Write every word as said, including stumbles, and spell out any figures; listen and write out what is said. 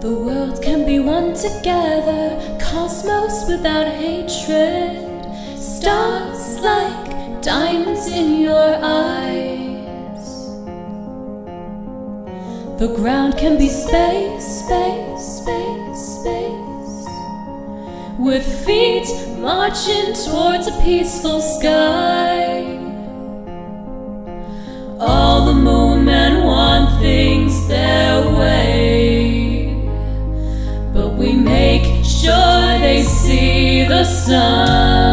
The world can be one together, cosmos without hatred, stars like diamonds in your eyes. The ground can be space, space, space, space, with feet marching towards a peaceful sky. All the Moonmen want things their way, but we make sure they see the sun.